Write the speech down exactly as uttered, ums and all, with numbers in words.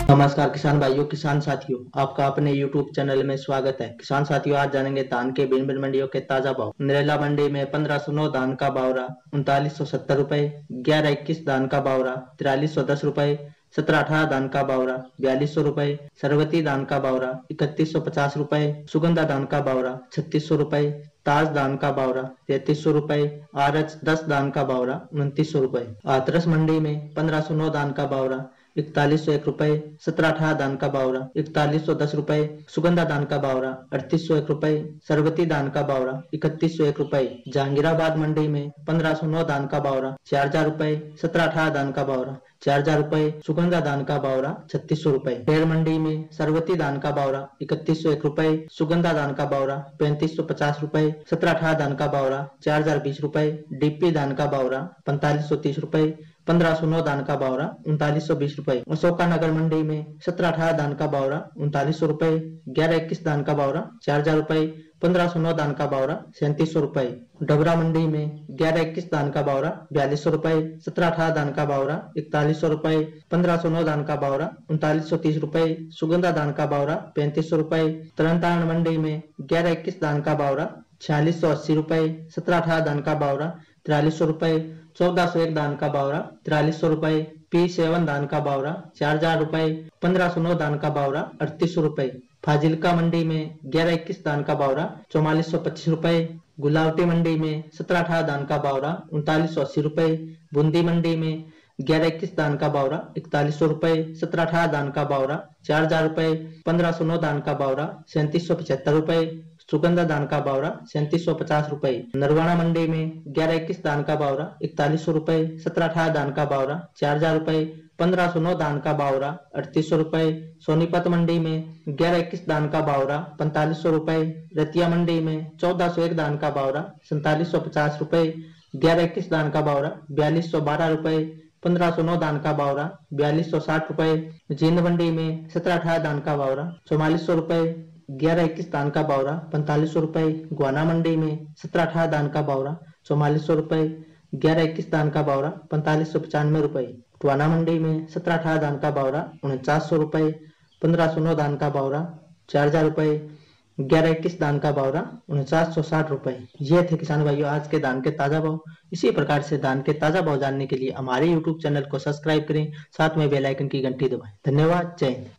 नमस्कार किसान भाइयों, किसान साथियों, आपका अपने यूट्यूब चैनल में स्वागत है। किसान साथियों, आज जानेंगे धान के भिन्न भिन्न मंडियों के ताजा भाव। नरेला मंडी में पंद्रह सौ नौ धान का भाव रहा उनतालीस सौ सत्तर रूपए, ग्यारह इक्कीस धान का भाव रहा तिरालीस सौ दस रूपए, सत्रह अठारह धान का भाव रहा बयालीस सौ रूपए, सरवती धान का भाव रहा इकतीस सौ पचास रूपए, सुगंधा धान का भाव रहा छत्तीस सौ रूपए, ताज धान का भाव रहा तैतीस सौ रूपए, आरच दस धान का भाव रहा उनतीस सौ रूपए। हाथरस मंडी में पंद्रह सौ नौ धान का भाव रहा इकतालीस सौ एक रूपए, सत्रह अठारह धान का भाव रहा इकतालीस सौ दस रूपए, सुगंधा धान का भाव रहा अड़तीस सौ एक रूपए, सरवती धान का भाव रहा इकतीस सौ एक रूपए। जहांगीराबाद मंडी में पंद्रह सौ नौ धान का भाव रहा चार हजार रूपए, सत्रह अठारह धान का भाव रहा चार हजार रूपए, सुगंधा धान का भाव रहा छत्तीस सौ रूपए। ढेर मंडी में सरवती धान का भाव रहा इकतीस सौ एक रूपए, सुगंधा धान का भाव रहा पैंतीस सौ पचास रूपए, सत्रह अठारह धान का भाव रहा चार हजार बीस रूपए, डीपी धान का भाव रहा पैंतालीस सौ तीस रूपए, पंद्रह सौ नौ धान का भाव रहा उनतालीस सौ बीस रूपए। अशोका नगर मंडी में सत्रह अठारह धान का भाव रहा उनतालीस सौ रूपए, ग्यारह इक्कीस धान का भाव रहा चार हजार रूपए, पंद्रह सौ नौ धान का भाव रहा सैंतीस सौ रूपए। डबरा मंडी में ग्यारह इक्कीस धान का भाव रहा बयालीस सौ रूपए, सत्रह अठारह धान का भाव रहा इकतालीस सौ रूपए, पंद्रह सौ नौ धान का भाव रहा उनतालीस सौ तीस रूपए, सुगंधा धान का भाव रहा पैंतीस सौ रूपए। तरनतारण मंडी में ग्यारह इक्कीस धान का भाव रहा छियालीस सौ अस्सी रूपए, सत्रह अठारह धान का भाव रहा तिरालीस सौ रूपए, चौदह सौ एक धान का भाव रहा तिरालीस सौ रूपए, पी सेवन धान का भाव रहा चार हजार रूपए, पंद्रह सौ नौ धान का भाव रहा अड़तीस सौ रूपए। फाजिल्का मंडी में ग्यारह इक्कीस धान का भाव रहा चौवालीस सौ पच्चीस रूपए, गुलावटी मंडी में सत्रह अठारह धान का भाव रहा उनतालीस सौ अस्सी रूपए, बूंदी मंडी में ग्यारह इक्कीस धान का भाव रहा इकतालीस सौ रूपए, सत्रह अठारह धान का भाव रहा चार हजार रूपए, पंद्रह सौ नौ धान का भाव रहा सैंतीस सौ पचहत्तर रूपए, सुगंधा धान का भाव रहा सैंतीस सौ पचास रूपए। नरवाना मंडी में ग्यारह इक्कीस धान का भाव रहा इकतालीस सौ रूपए, सत्रह अठारह धान का भाव रहा चार हजार रूपए, पंद्रह सौ नौ धान का भाव रहा अड़तीस सौ रूपए। सोनीपत मंडी में ग्यारह इक्कीस धान का भाव रहा पैंतालीस सौ रूपए, रतिया मंडी में चौदह सौ एक धान का भाव रहा सैंतालीस सौ पचास रूपए, ग्यारह इक्कीस धान का भाव रहा बयालीस सौ बारह रूपए, पंद्रह सौ नौ धान का भाव रहा बयालीस सौ साठ रूपए। जींद मंडी में सत्रह अठारह धान का भाव रहा चौवालीस सौ रूपए, ग्यारह इक्कीस धान का भाव रहा पैंतालीस सौ रूपए। गुआना मंडी में सत्रह अठारह धान का भाव रहा चौवालीस सौ रूपए, ग्यारह इक्कीस धान का भाव रहा पैंतालीस सौ पचानवे रूपए। टुआना मंडी में सत्रह अठारह धान का भाव रहा उनचास सौ रूपए, पंद्रह सौ नौ धान का भाव रहा चार हजार रूपए, ग्यारह इक्कीस धान का भाव रहा उनचास सौ साठ रूपए। ये थे किसान भाइयों आज के धान के ताजा भाव। इसी प्रकार से धान के ताजा भाव जानने के लिए हमारे यूट्यूब चैनल को सब्सक्राइब करें, साथ में बेल आइकन की घंटी दबाएं। धन्यवाद, जय हिंद।